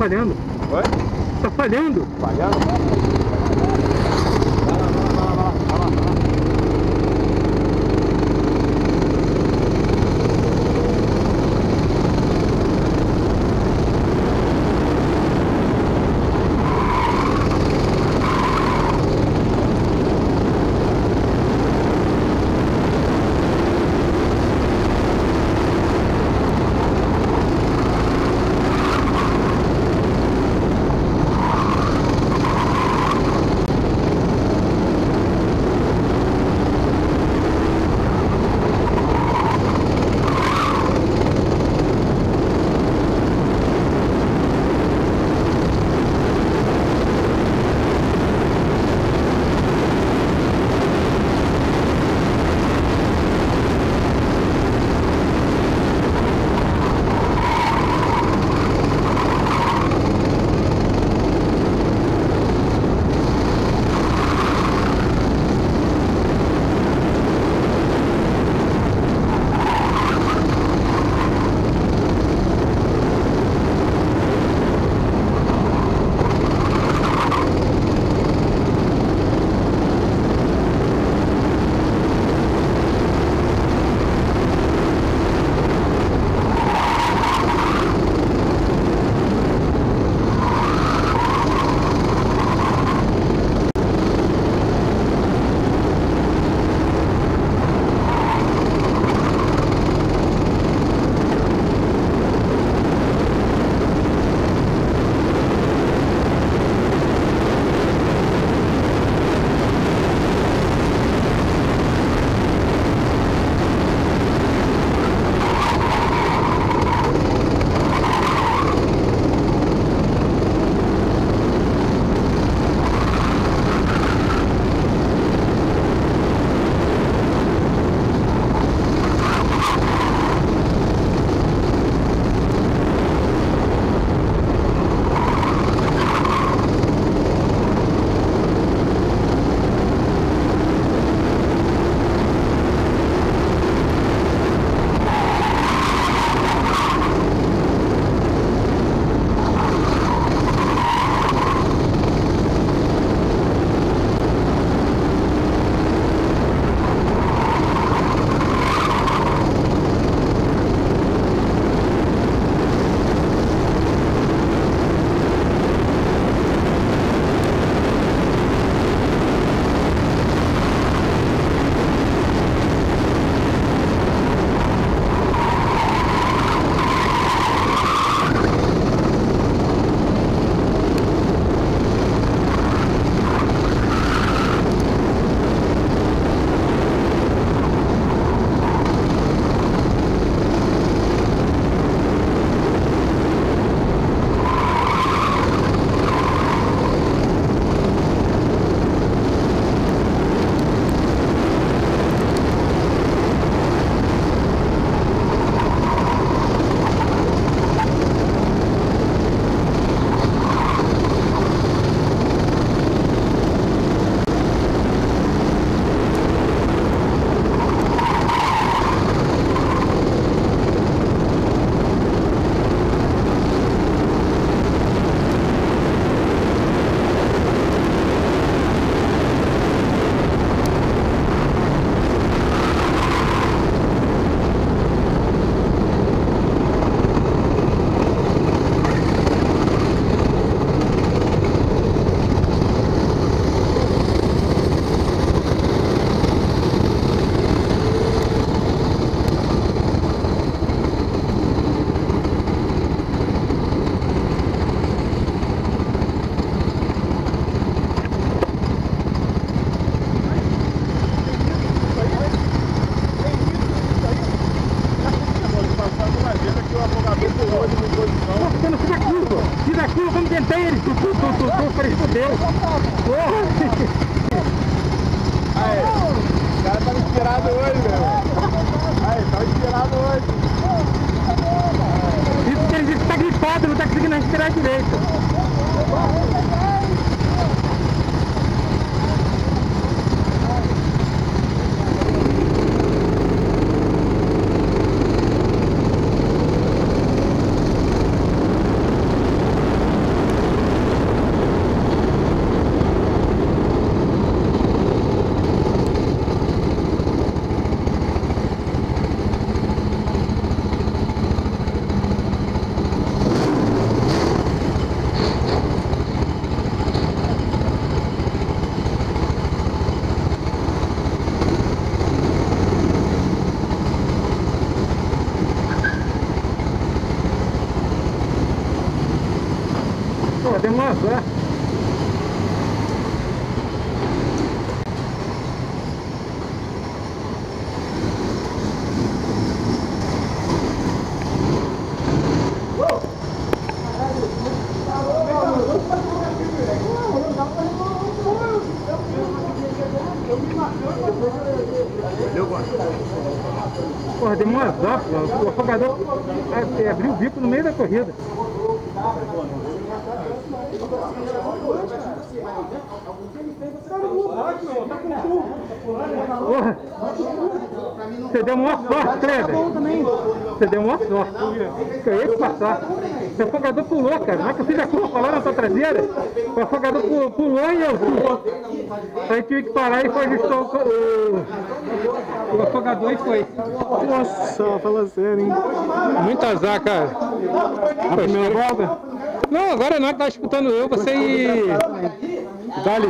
falhando. Oi? Tá falhando. Falhando? Vai lá. tentei ele, tu falei, fudeu. Porra! Aí, o cara tá inspirado hoje, meu. Aí, tá inspirado hoje. Isso que ele tá gripado, não tá conseguindo respirar direito. Pô, deu um azar. Porra, deu um azar, pô. O afogador abriu o bico no meio da corrida. Porra, você deu uma sorte, Kleber. Você deu uma sorte. Eu ia te passar. O afogador pulou, cara. Não é que eu fiz a curva lá na tua traseira. O afogador pulou e eu fui. Aí tive que parar e foi ajustar o afogador e foi. Nossa, fala sério, hein? Muito azar, cara. A primeira volta? Não, agora não, que tá disputando eu, você e... Dali.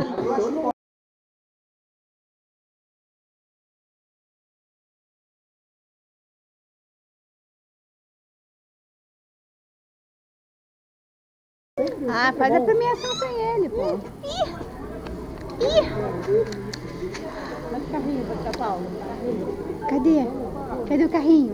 Ah, faz a premiação sem ele, pô. Ih! Mas o carrinho pra São Paulo? Cadê? Cadê o carrinho?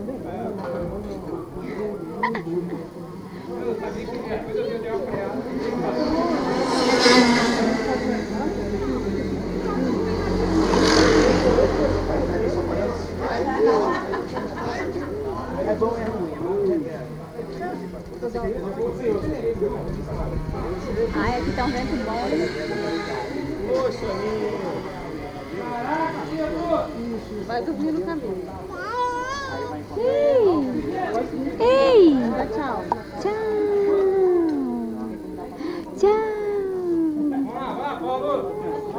É bom, é ruim. Ai, aqui tá um vento bom. Poxa, Vai dormir no caminho. Ei! Tchau. Tchau. Tchau.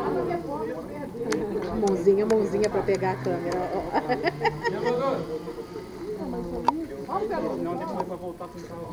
Mãozinha pra pegar a câmera. Não, depois vai voltar com o carro.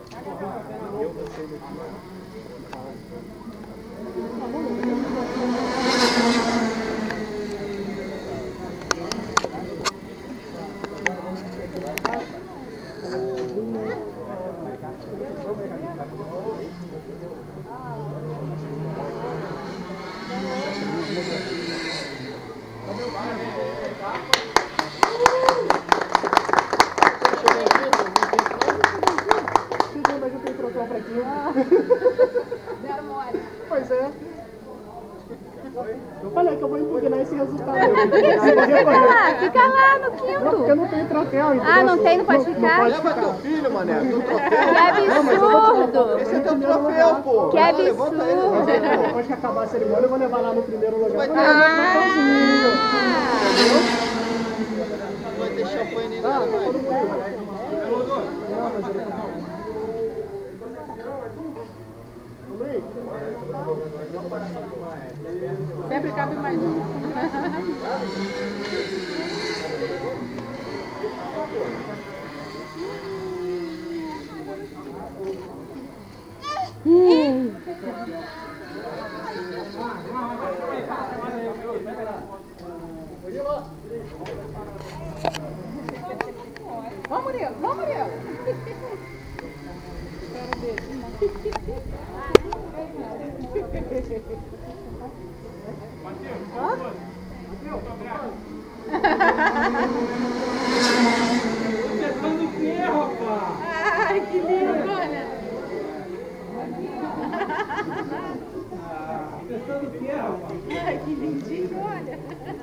Pois é. Eu falei que eu vou impugnar esse resultado. Fica lá no quinto. Não, porque não tem troféu. Ah, não tem? Não pode ficar? Leva teu filho, mané. Teu troféu. Que absurdo! Esse é teu troféu, pô. Que absurdo! Depois que acabar a cerimônia, eu vou levar lá no primeiro lugar. Vai ter champanhe nem nada mais. Sempre cabe mais um. Vamos, Murilo! Vamos, Murilo! Ai, que lindo, olha! Ai, que lindinho, olha!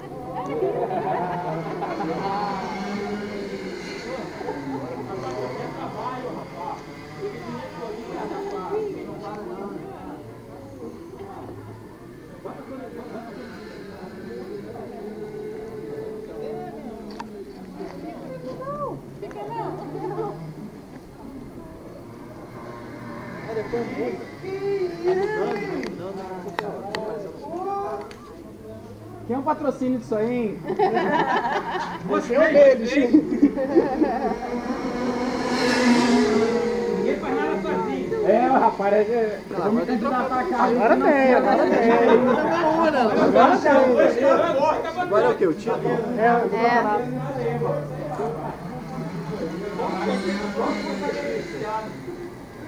Quem é o patrocínio disso aí, hein? Você é um deles. Ninguém faz nada sozinho. É, rapaz, vamos candidatar pra cá. Agora tem. Agora é o que? O título?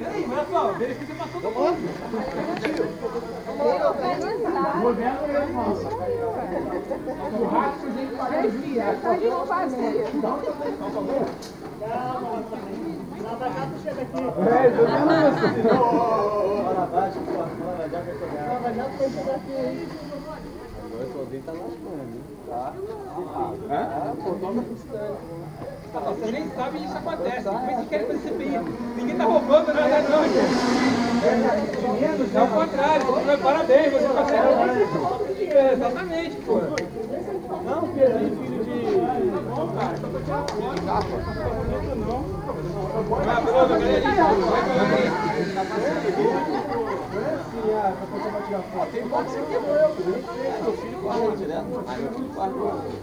Peraí, olha só, verifica pra todo mundo. O rato a gente vai desviar. Tá de vazio. Lá pra cá, tu chega aqui. Bora abaixo, bora já vai chegar. Lá pra cá, tu vai chegar aqui. Agora o sozinho tá lascando, hein? Tá. Pô, toma você nem sabe que isso acontece. Como é que querem fazer CPI? Ninguém tá roubando nada, não, gente. É o contrário. Parabéns, você consegue. Exatamente, pô. Não, Pedro, filho de... Não, cara, só pra tirar foto. Não. Vai, Bruno, galerinha. Vai, galerinha. Tem foto que você quebrou, meu filho guarda direto. Meu filho guarda.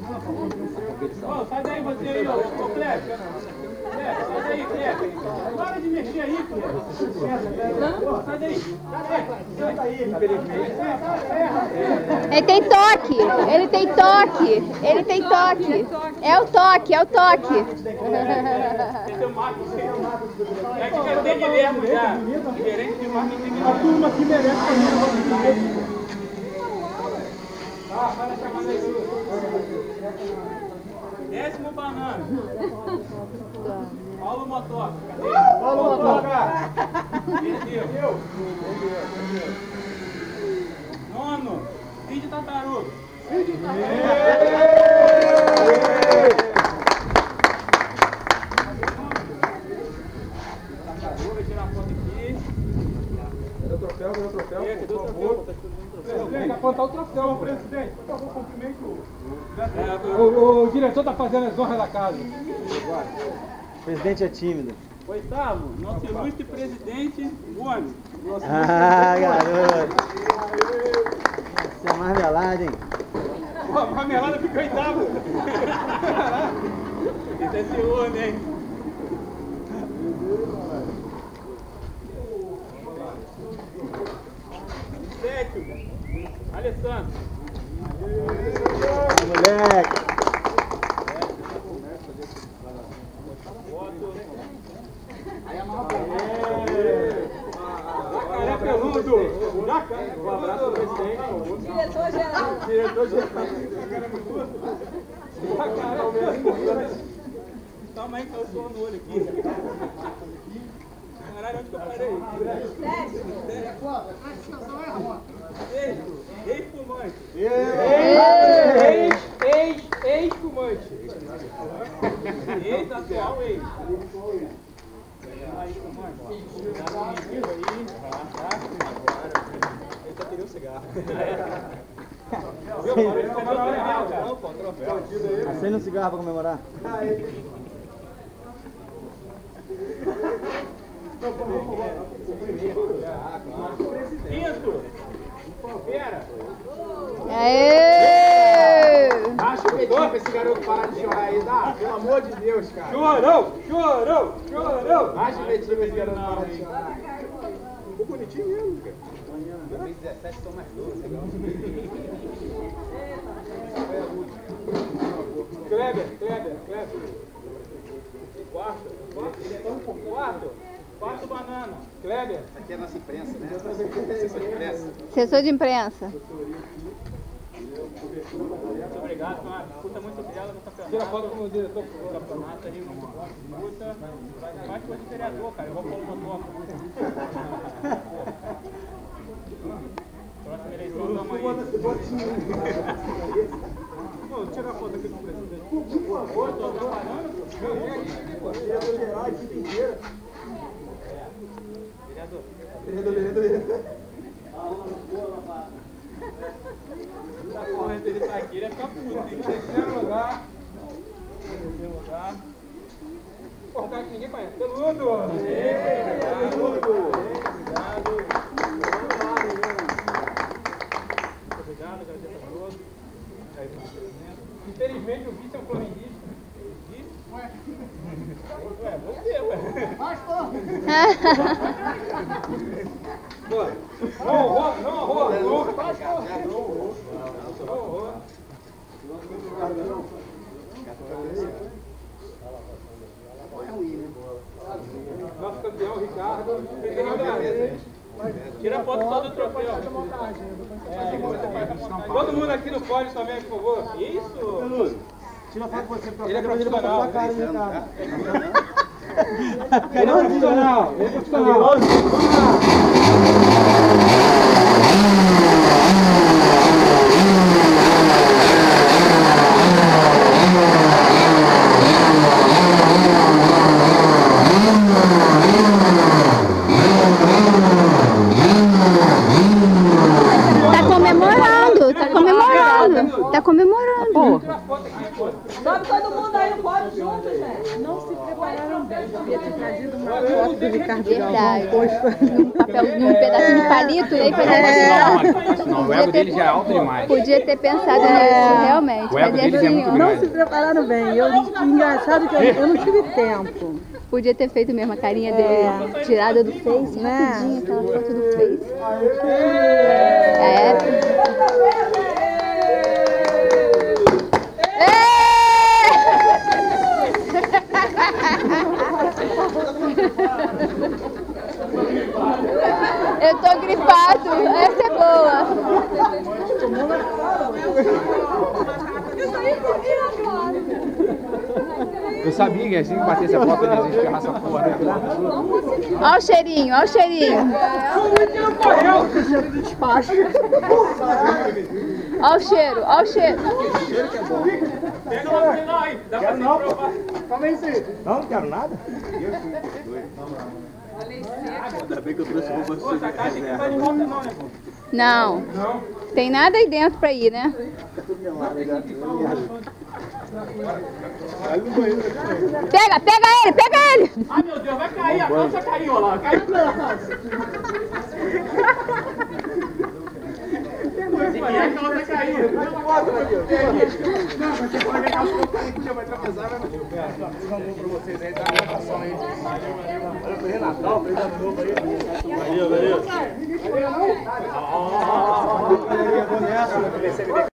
Sai daí você aí, ó. Ô, Cleber. Sai daí, Cleber. Para de mexer aí, Cleber. Sai daí. Ele tem toque. Ele tem toque. Ele tem toque. É o toque, é o toque. Tem o marketing. É que já tem Guilherme já. Gerente de marketing. A turma aqui merece fazer. Fala a chamada aí. 10º banana. Paulo Motoca. Cadê? Paulo Motoca. Perdeu. 9º. Vídeo Tartaruga. Tartaruga, tirar a foto aqui. Cadê o troféu? Cadê o troféu? Cadê o troféu? Presidente, apontar o troféu, presidente. Por favor, cumprimente o diretor está fazendo as honras da casa. O presidente é tímido. 8º, nosso ilustre presidente Gomes. Ah, garoto. Isso é marmelada, hein? Pô, a marmelada ficou 8º. Isso é ciúme, hein? Sétimo, Alessandro. Moleque. Jacaré peludo. Jacaré peludo. Um abraço ao presidente. Diretor-geral. Diretor-geral. Jacaré. Calma aí que eu sou no olho aqui. Caralho, onde que eu parei? Ex-fumante. Ex-fumante. Ex-atual ex. Ele só queria um cigarro. Acende um cigarro pra comemorar. Quinto. Pera. Aê! Acha o petinho pra esse garoto parar de chorar aí, dá? Pelo amor de Deus, cara. Chorou. Acha o petinho pra esse garoto parar de chorar. Ficou bonitinho mesmo, cara. 2017 são mais 12, legal. Kleber. Quarto banana. Kleber. Aqui é a nossa imprensa, né? Assessor de imprensa. Assessor de imprensa. Muito obrigado, foi uma disputa muito bela no campeonato. Tira foto com o diretor do campeonato ali, uma disputa. Mais coisa de vereador, cara. Eu vou pôr uma toca. Próxima eleição, tamo aí. Pô, tira a foto aqui com o presidente. Por favor, tô trabalhando. Diretor-geral, a equipe inteira. Vereador. Tá correndo, ele tá aqui, ele é ficar puto. Tem que terceiro lugar. Pô, o cara que ninguém conhece. Peludo! Obrigado, agradeço a todos. Infelizmente o vice é um flamenguista. Ué, você, ué. Não, Nosso campeão, Ricardo. Tira a foto só do troféu. Todo mundo aqui no pódio também, por favor. Isso! Tira a foto com você, ele é profissional. Ele é profissional. Ele é profissional. Vamos lá. Tá comemorando. Sobe todo mundo aí no pódio junto, gente. Não se prepararam bem. Devia ter trazido uma foto do Ricardo. Verdade. Num pedacinho de palito, né? Não, o ego dele já é alto demais. Podia ter pensado nisso, realmente. O ego Mas dele já é muito assim, grande. Não se prepararam bem. Engraçado que eu não tive tempo. podia ter feito mesmo a carinha dele tirada do Face, rapidinho, aquela foto do Face. Eu tô gripado, essa é boa. Eu sabia que assim que batesse a foto eles iam ferrar essa porra, né? Olha o cheirinho, olha o cheirinho. Olha o cheiro, olha o cheiro. Pega lá no final aí, dá pra não provar. Calma aí, Cid. Não quero nada. Ainda bem que eu trouxe com você. Essa caixa aqui não vai de volta não, né, pô? Não, tem nada aí dentro pra ir, né? Pega, pega ele, pega ele! Ai meu Deus, vai cair, a calça caiu, olha lá, caiu pela calça. A calça caiu. Vai tropeçar, vai mandar pra vocês aí, dá uma gravação aí. Olha pro Renatão, fez ano novo aí. Valeu, valeu. Valeu, não? Vou nessa,